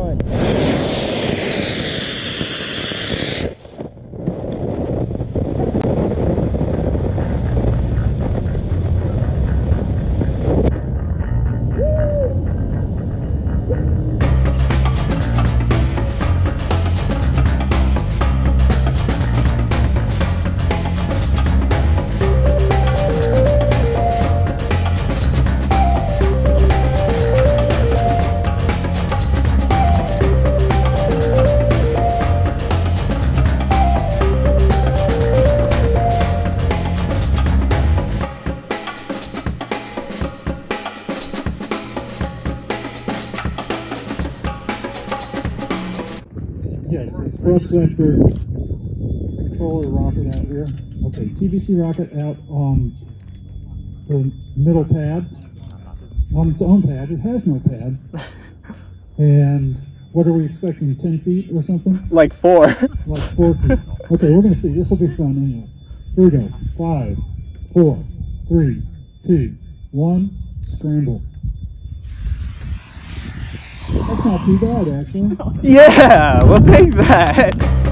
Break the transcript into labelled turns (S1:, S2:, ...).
S1: one.
S2: Yes, thrust vector controller rocket out here. Okay, TBC rocket out on the middle pads. On its own pad, it has no pad. And what are we expecting, 10 feet or something?
S1: Like 4.
S2: Like 4 feet. Okay, we're going to see. This will be fun anyway. Here we go. 5, 4, 3, 2, 1, scramble. That's not too bad, actually.
S1: Yeah, we'll take that.